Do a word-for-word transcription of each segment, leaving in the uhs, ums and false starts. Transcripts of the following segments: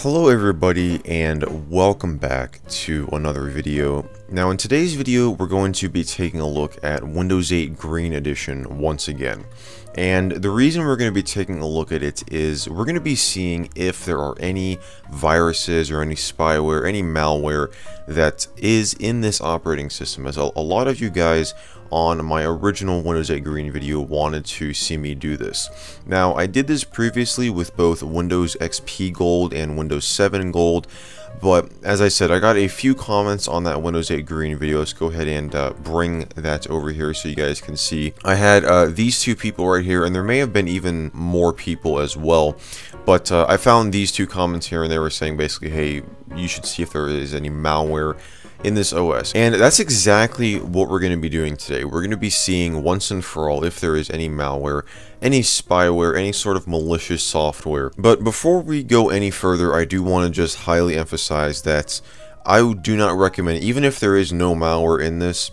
Hello everybody and welcome back to another video. Now in today's video we're going to be taking a look at Windows eight Green Edition once again. And the reason we're going to be taking a look at it is we're going to be seeing if there are any viruses or any spyware, any malware that is in this operating system, as a, a lot of you guys on my original Windows eight Green video wanted to see me do this. Now I did this previously with both Windows X P Gold and Windows seven Gold, but as I said, I got a few comments on that Windows eight Green video. Let's go ahead and uh, bring that over here so you guys can see. I had uh, these two people right here, and there may have been even more people as well, but uh, I found these two comments here and they were saying basically, hey, you should see if there is any malware in this O S. And that's exactly what we're going to be doing today. We're going to be seeing once and for all if there is any malware, any spyware, any sort of malicious software. But before we go any further, I do want to just highly emphasize that I do not recommend, even if there is no malware in this,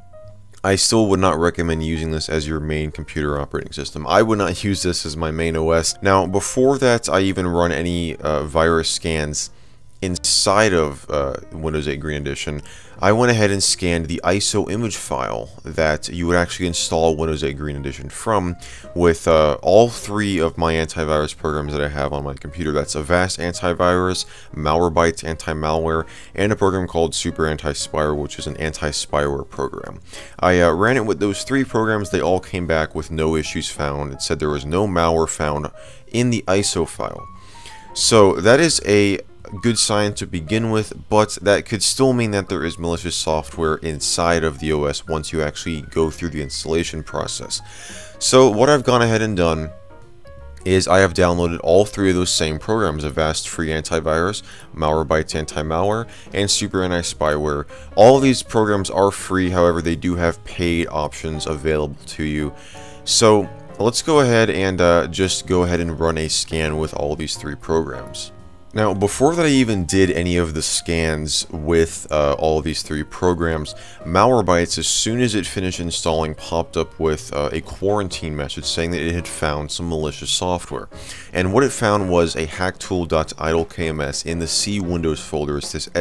I still would not recommend using this as your main computer operating system. I would not use this as my main O S. Now, before that, I even run any uh, virus scans inside of uh, Windows eight Green Edition. I went ahead and scanned the I S O image file that you would actually install Windows eight Green Edition from with uh, all three of my antivirus programs that I have on my computer. That's Avast Antivirus, Malwarebytes Anti-Malware, and a program called Super Anti-Spyware, which is an anti-spyware program. I uh, ran it with those three programs. They all came back with no issues found. It said there was no malware found in the I S O file. So that is a good sign to begin with, but that could still mean that there is malicious software inside of the O S once you actually go through the installation process. So what I've gone ahead and done is I have downloaded all three of those same programs: Avast Free Antivirus, Malwarebytes Anti-Malware, and Super Anti-Spyware. All of these programs are free, however they do have paid options available to you. So let's go ahead and uh, just go ahead and run a scan with all these three programs. Now, before that I even did any of the scans with uh, all of these three programs, Malwarebytes, as soon as it finished installing, popped up with uh, a quarantine message saying that it had found some malicious software. And what it found was a hacktool.idle.kms in the C Windows folder. It's this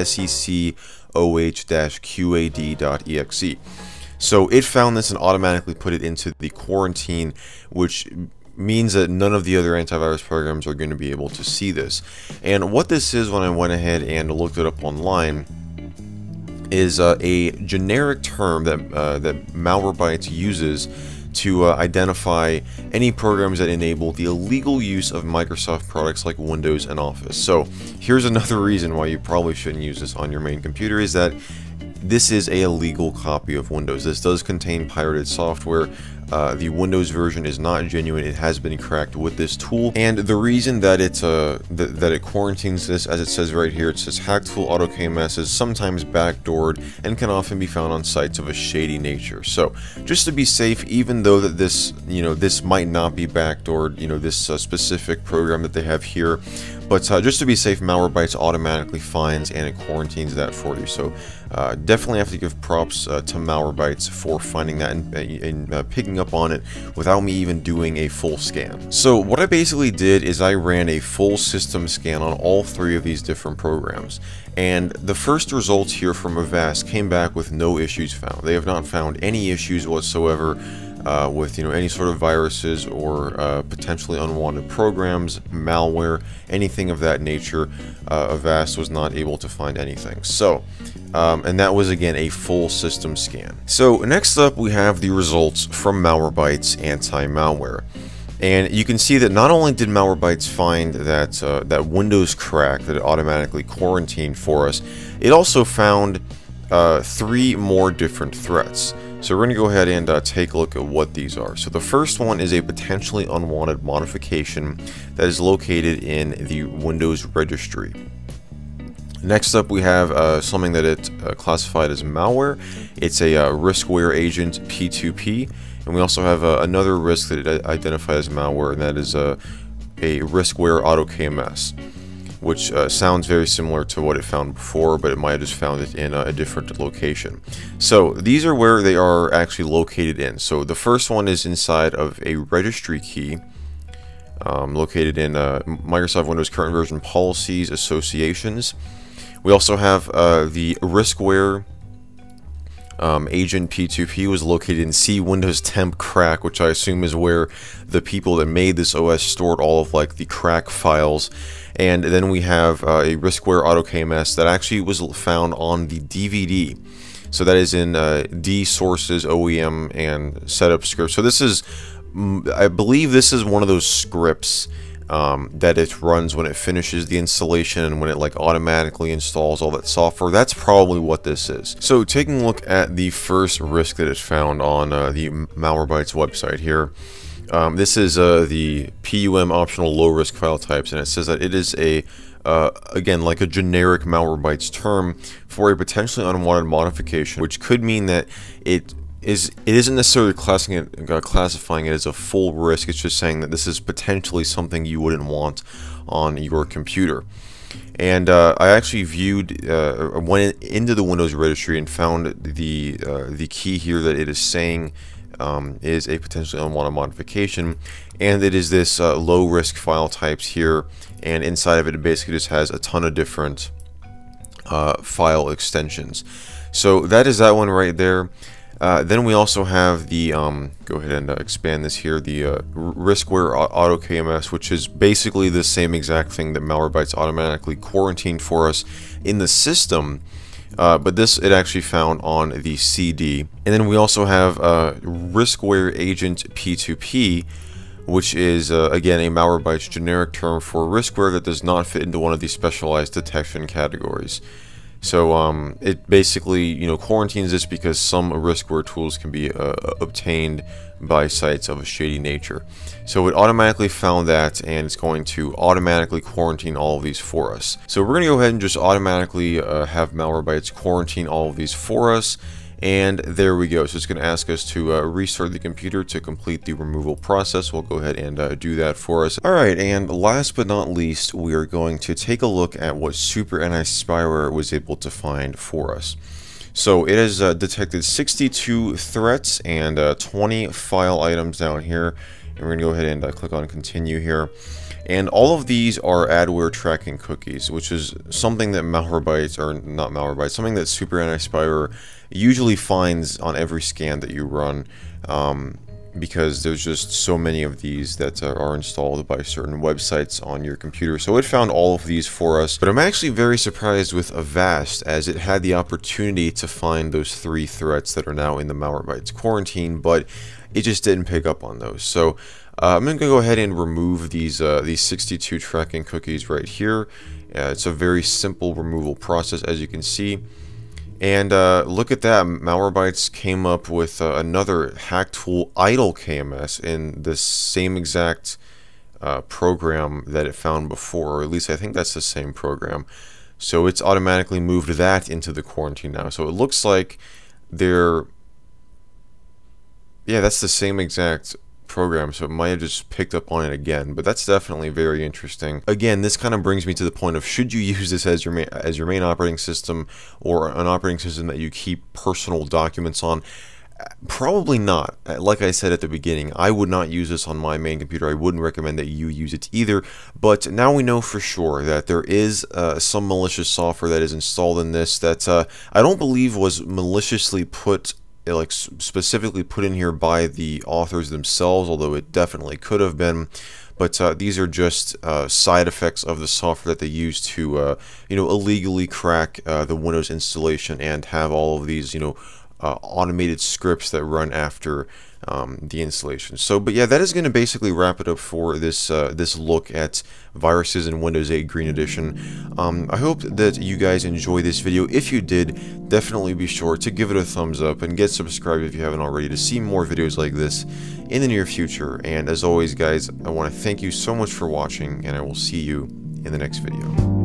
seccoh-qad.exe. So it found this and automatically put it into the quarantine, which means that none of the other antivirus programs are going to be able to see this. And what this is, when I went ahead and looked it up online, is uh, a generic term that uh, that Malwarebytes uses to uh, identify any programs that enable the illegal use of Microsoft products like Windows and Office. So here's another reason why you probably shouldn't use this on your main computer, is that this is a illegal copy of Windows. This does contain pirated software. Uh, the Windows version is not genuine. It has been cracked with this tool, and the reason that it's uh, th that it quarantines this, as it says right here, it says hacktool.auto-kms is sometimes backdoored and can often be found on sites of a shady nature. So just to be safe, even though that this, you know, this might not be backdoored, you know, this uh, specific program that they have here, but uh, just to be safe, Malwarebytes automatically finds and it quarantines that for you. So uh, definitely have to give props uh, to Malwarebytes for finding that and, and uh, picking up on it without me even doing a full scan. So what I basically did is I ran a full system scan on all three of these different programs. And the first results here from Avast came back with no issues found. They have not found any issues whatsoever Uh, with you know any sort of viruses or uh, potentially unwanted programs, malware, anything of that nature. uh, Avast was not able to find anything. So um, and that was again a full system scan. So next up we have the results from Malwarebytes Anti-Malware. And you can see that not only did Malwarebytes find that uh, that Windows crack that it automatically quarantined for us, it also found uh, three more different threats. So we're going to go ahead and uh, take a look at what these are. So the first one is a potentially unwanted modification that is located in the Windows registry. Next up we have uh, something that it uh, classified as malware. It's a uh, riskware agent P two P. And we also have uh, another risk that it identified as malware, and that is uh, a riskware auto-K M S, which uh, sounds very similar to what it found before, but it might have just found it in a, a different location. So these are where they are actually located in. So the first one is inside of a registry key. um, located in uh, Microsoft Windows Current Version Policies Associations. We also have uh, the riskware um, agent P two P was located in C Windows Temp Crack, which I assume is where the people that made this O S stored all of like the crack files. And then we have uh, a riskware AutoKMS that actually was found on the D V D. So that is in uh, D sources, O E M, and setup scripts. So this is, I believe this is one of those scripts um, that it runs when it finishes the installation and when it like automatically installs all that software. That's probably what this is. So taking a look at the first risk that it found on uh, the Malwarebytes website here. Um, this is uh, the P U M optional low risk file types, and it says that it is a Uh, again, like a generic Malwarebytes term for a potentially unwanted modification, which could mean that it is it isn't necessarily classifying it, uh, classifying it as a full risk. It's just saying that this is potentially something you wouldn't want on your computer. And uh, I actually viewed, uh, went into the Windows registry and found the uh, the key here that it is saying um, is a potentially unwanted modification, and it is this uh, low risk file types here. And inside of it, it basically just has a ton of different uh, file extensions. So that is that one right there. Uh, then we also have the, um, go ahead and uh, expand this here, the uh, riskware AutoKMS, which is basically the same exact thing that Malwarebytes automatically quarantined for us in the system. Uh, but this it actually found on the C D. And then we also have uh, riskware agent P two P, which is, uh, again, a Malwarebytes generic term for riskware that does not fit into one of these specialized detection categories. So um, it basically, you know, quarantines this because some riskware tools can be uh, obtained by sites of a shady nature. So it automatically found that, and it's going to automatically quarantine all of these for us. So we're going to go ahead and just automatically uh, have Malwarebytes quarantine all of these for us. And there we go. So it's going to ask us to uh, restart the computer to complete the removal process. We'll go ahead and uh, do that for us. Alright, and last but not least, we are going to take a look at what Super N I Spyware was able to find for us. So it has uh, detected sixty-two threats and uh, twenty file items down here. And we're going to go ahead and uh, click on continue here. And all of these are adware tracking cookies, which is something that Malwarebytes, or not Malwarebytes, something that Super N I Spyware usually finds on every scan that you run, um, because there's just so many of these that uh, are installed by certain websites on your computer. So it found all of these for us, but I'm actually very surprised with Avast, as it had the opportunity to find those three threats that are now in the Malwarebytes quarantine, but it just didn't pick up on those. So Uh, I'm going to go ahead and remove these uh, these sixty-two tracking cookies right here. Uh, it's a very simple removal process, as you can see. And uh, look at that, Malwarebytes came up with uh, another hack tool, IdleKMS, in the same exact uh, program that it found before, or at least I think that's the same program. So it's automatically moved that into the quarantine now. So it looks like they're, yeah, that's the same exact program, so it might have just picked up on it again, but that's definitely very interesting. Again, this kind of brings me to the point of, should you use this as your main, as your main operating system, or an operating system that you keep personal documents on? Probably not. Like I said at the beginning, I would not use this on my main computer. I wouldn't recommend that you use it either, but now we know for sure that there is uh, some malicious software that is installed in this that uh, I don't believe was maliciously put like specifically put in here by the authors themselves, although it definitely could have been. But uh, these are just uh, side effects of the software that they use to, uh, you know, illegally crack uh, the Windows installation and have all of these, you know, uh, automated scripts that run after um, the installation. So, but yeah, that is going to basically wrap it up for this uh, this look at viruses in Windows eight Green Edition. Um, I hope that you guys enjoy this video. If you did, definitely be sure to give it a thumbs up and get subscribed if you haven't already to see more videos like this in the near future. And as always, guys, I want to thank you so much for watching, and I will see you in the next video.